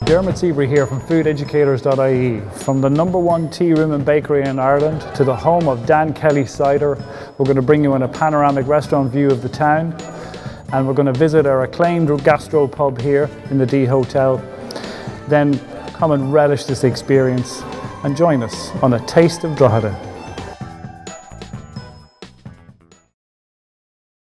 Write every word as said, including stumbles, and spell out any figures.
Dermot Seberry here from food educators dot I E. From the number one tea room and bakery in Ireland to the home of Dan Kelly's Cider, we're going to bring you in a panoramic restaurant view of the town, and we're going to visit our acclaimed gastro-pub here in the D Hotel. Then come and relish this experience and join us on a taste of Drogheda.